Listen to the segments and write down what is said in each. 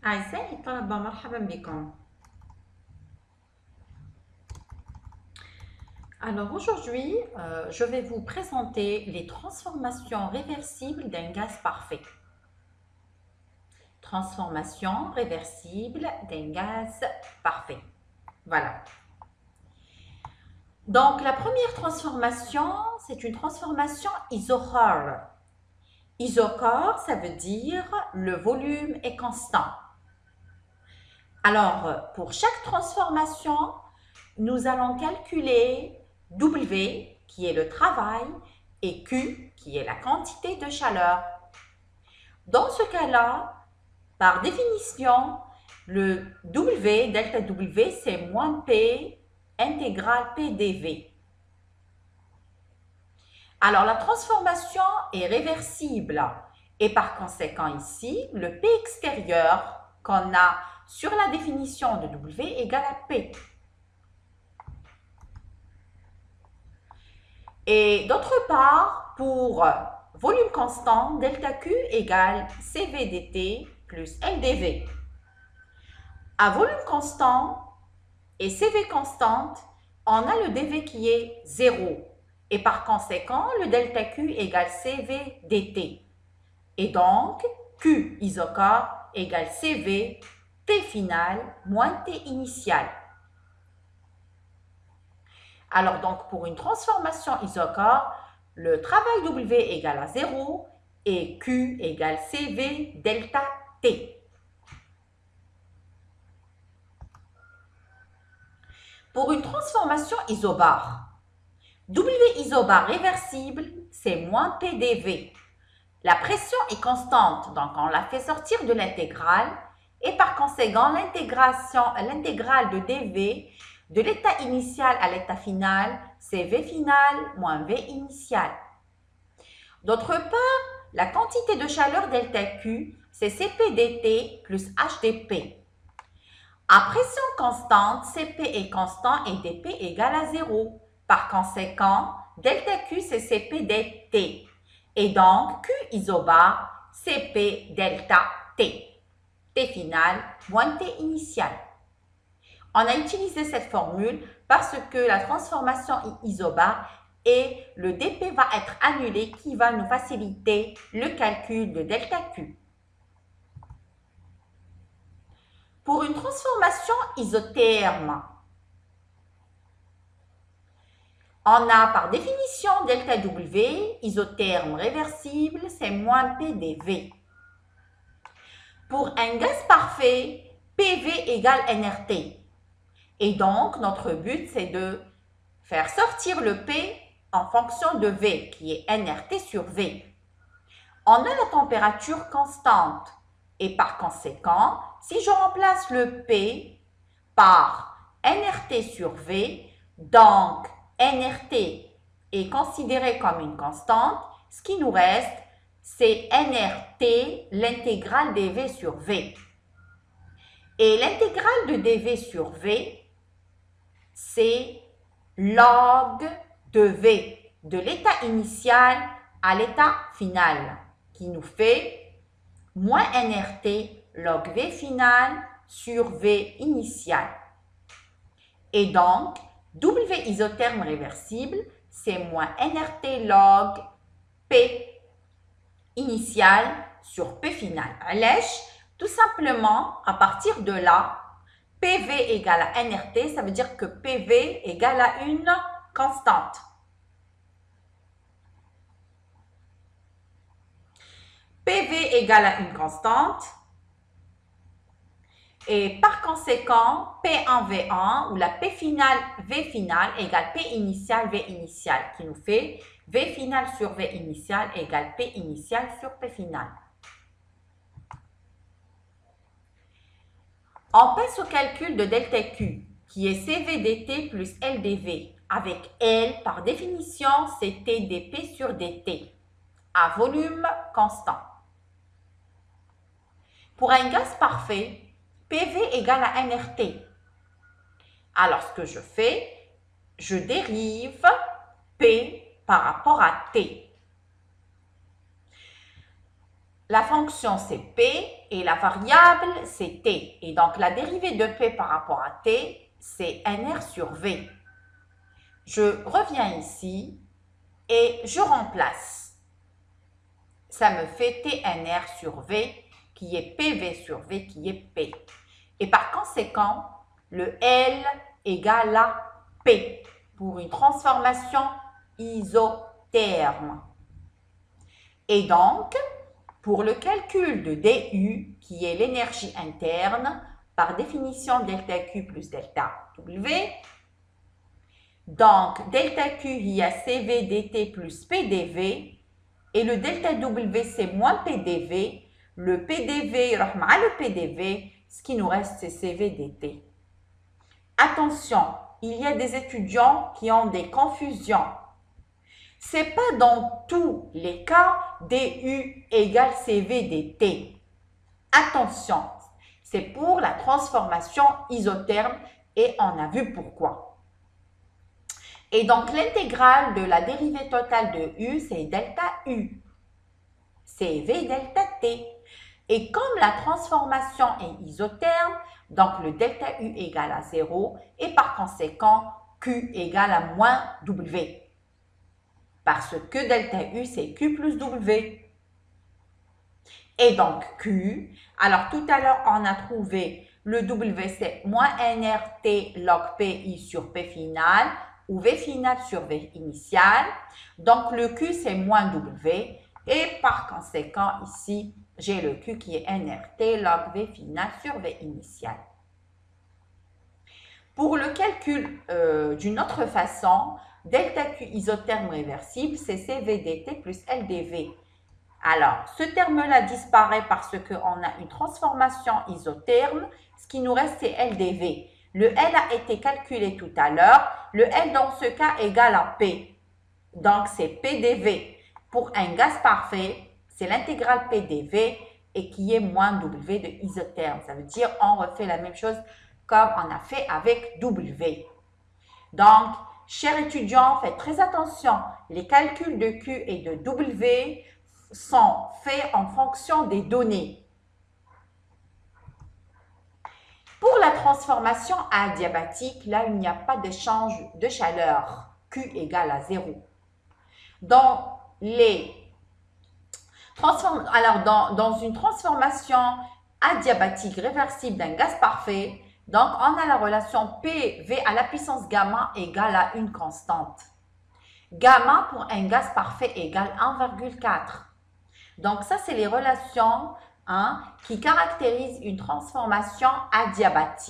أعزائي الطلبة مرحبا بكم. Alors aujourd'hui, je vais vous présenter les transformations réversibles d'un gaz parfait. Transformation réversible d'un gaz parfait. Voilà. Donc la première transformation, c'est une transformation isochore. Isochore, ça veut dire le volume est constant. Alors, pour chaque transformation, nous allons calculer W, qui est le travail, et Q, qui est la quantité de chaleur. Dans ce cas-là, par définition, le W, delta W, c'est moins P intégrale P dV. Alors, la transformation est réversible et par conséquent ici, le P extérieur qu'on a sur la définition de W égale à P. Et d'autre part, pour volume constant, delta Q égale CV dt plus LdV. À volume constant et CV constante, on a le dV qui est 0. Et par conséquent, le delta Q égale CV dt. Et donc, Q isochore égale CV T final moins T initial. Alors donc, pour une transformation isochore, le travail W égale à 0 et Q égale CV delta T. Pour une transformation isobare, W isobare réversible, c'est moins PdV. La pression est constante, donc on la fait sortir de l'intégrale et par conséquent, l'intégrale de dV de l'état initial à l'état final, c'est V final moins V initial. D'autre part, la quantité de chaleur delta Q, c'est Cp dt plus HdP. À pression constante, Cp est constant et dP égale à 0. Par conséquent, delta Q, c'est Cp dt. Et donc, Q isobare, Cp delta T. T final moins T initial. On a utilisé cette formule parce que la transformation isobare et le dP va être annulé qui va nous faciliter le calcul de delta Q. Pour une transformation isotherme, on a par définition delta W, isotherme réversible, c'est moins PdV. Pour un gaz parfait, PV égale nRT. Et donc, notre but, c'est de faire sortir le P en fonction de V, qui est nRT sur V. On a la température constante. Et par conséquent, si je remplace le P par nRT sur V, donc nRT est considéré comme une constante, ce qui nous reste, c'est nRT, l'intégrale dV sur V. Et l'intégrale de dV sur V, c'est log de V, de l'état initial à l'état final, qui nous fait moins nRT log V final sur V initial. Et donc, W isotherme réversible, c'est moins nRT log P initial sur P final. Tout simplement, à partir de là, PV égale à nRT, ça veut dire que PV égale à une constante. PV égale à une constante. Et par conséquent, P1, V1, ou la P finale, V finale égale P initial, V initial, qui nous fait V finale sur V initial égale P initial sur P finale. On passe au calcul de delta Q, qui est CV dt plus LdV, avec L, par définition, c'est T dP sur dt, à volume constant. Pour un gaz parfait, PV égale à nRT. Alors, ce que je fais, je dérive P par rapport à T. la fonction c'est P et la variable c'est T. Et donc la dérivée de P par rapport à T, c'est NR sur V. Je reviens ici et je remplace. Ça me fait TNR sur V qui est PV sur V qui est P. Et par conséquent, le L égale à P pour une transformation isotherme. Et donc, pour le calcul de DU, qui est l'énergie interne, par définition delta Q plus delta W, donc delta Q, il y a CV dt plus PDV, et le delta W, c'est moins PDV. Le PDV, le PDV, ce qui nous reste, c'est CV dt. Attention, il y a des étudiants qui ont des confusions. Ce n'est pas dans tous les cas DU égale CV dt. Attention, c'est pour la transformation isotherme et on a vu pourquoi. Et donc, l'intégrale de la dérivée totale de U, c'est delta U. CV delta T. Et comme la transformation est isotherme, donc le delta U égale à 0 et par conséquent, Q égale à moins W. Parce que delta U, c'est Q plus W. Et donc Q, alors tout à l'heure, on a trouvé le W, c'est moins NRT log PI sur P final, ou V final sur V initial. Donc le Q, c'est moins W. Et par conséquent, ici, j'ai le Q qui est NRT log V final sur V initial. Pour le calcul d'une autre façon, delta Q isotherme réversible, c'est CVDT plus LDV. Alors, ce terme-là disparaît parce qu'on a une transformation isotherme. Ce qui nous reste, c'est LDV. Le L a été calculé tout à l'heure. Le L, dans ce cas, égale à P. Donc, c'est PDV. Pour un gaz parfait, c'est l'intégrale PDV et qui est moins W de isotherme. Ça veut dire on refait la même chose comme on a fait avec W. Donc, chers étudiants, faites très attention. Les calculs de Q et de W sont faits en fonction des données. Pour la transformation adiabatique, là, il n'y a pas d'échange de chaleur. Q égale à 0. Dans une transformation adiabatique réversible d'un gaz parfait, donc on a la relation PV à la puissance gamma égale à une constante. Gamma pour un gaz parfait égale 1,4. Donc ça, c'est les relations qui caractérisent une transformation adiabatique.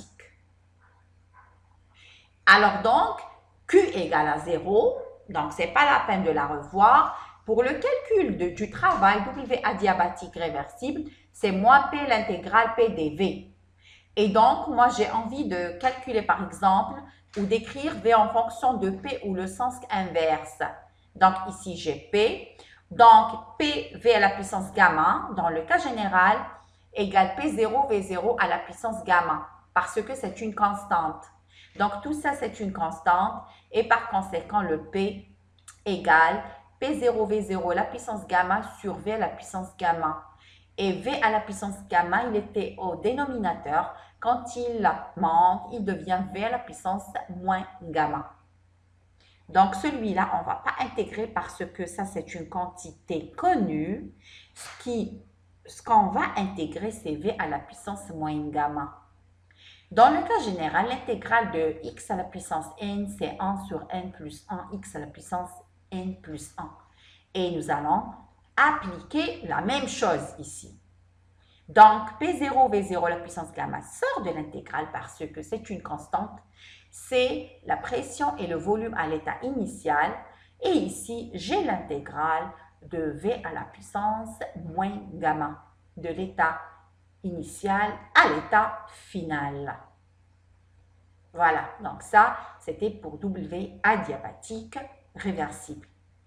Alors donc, Q égale à 0, donc ce n'est pas la peine de la revoir. Pour le calcul du travail W adiabatique réversible, c'est moins P l'intégrale PDV. Et donc, moi, j'ai envie de calculer, par exemple, ou d'écrire V en fonction de P ou le sens inverse. Donc, ici, j'ai P. Donc, PV à la puissance gamma, dans le cas général, égale P0 V0 à la puissance gamma, parce que c'est une constante. Donc, tout ça, c'est une constante, et par conséquent, le P égale P0 V0 à la puissance gamma sur V à la puissance gamma. Et V à la puissance gamma, il était au dénominateur. Quand il monte, il devient V à la puissance moins gamma. Donc, celui-là, on ne va pas intégrer parce que ça, c'est une quantité connue. Ce qu'on va intégrer, c'est V à la puissance moins gamma. Dans le cas général, l'intégrale de x à la puissance n, c'est 1 sur n plus 1, x à la puissance n plus 1. Et nous allons appliquer la même chose ici. Donc, P0, V0, la puissance gamma sort de l'intégrale parce que c'est une constante. C'est la pression et le volume à l'état initial. Et ici, j'ai l'intégrale de V à la puissance moins gamma, de l'état initial à l'état final. Voilà, donc ça, c'était pour W adiabatique réversible.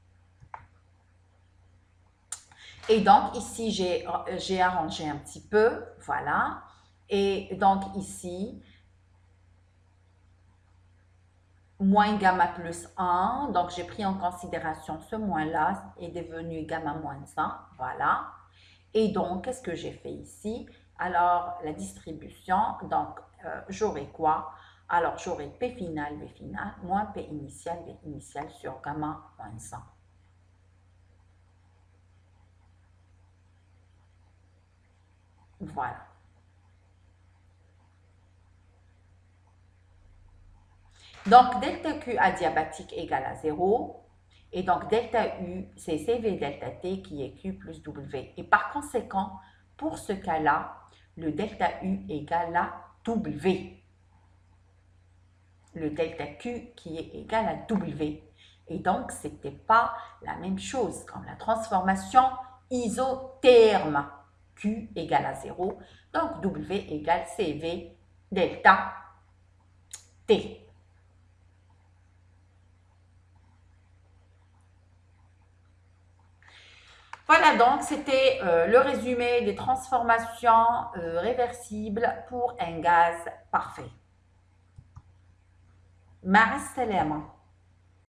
Et donc, ici, j'ai arrangé un petit peu, voilà. Et donc, ici, moins gamma plus 1. Donc, j'ai pris en considération ce moins-là est devenu gamma moins 1, voilà. Et donc, qu'est-ce que j'ai fait ici? Alors, la distribution, donc, j'aurai quoi? Alors, j'aurai P final, V final, moins P initial, V initial sur gamma moins 100. Voilà. Donc, delta Q adiabatique égale à 0. Et donc, delta U, c'est CV delta T qui est Q plus W. Et par conséquent, pour ce cas-là, le delta U égale à W. Le delta Q qui est égal à W. Et donc, ce n'était pas la même chose comme la transformation isotherme. Q égale à 0. Donc, W égale CV delta T. Voilà, donc c'était le résumé des transformations réversibles pour un gaz parfait. مع السلامة.